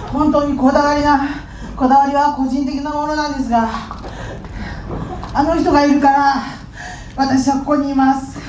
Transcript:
本当にこだわりは個人的なものなんですが、あの人がいるから私はここにいます。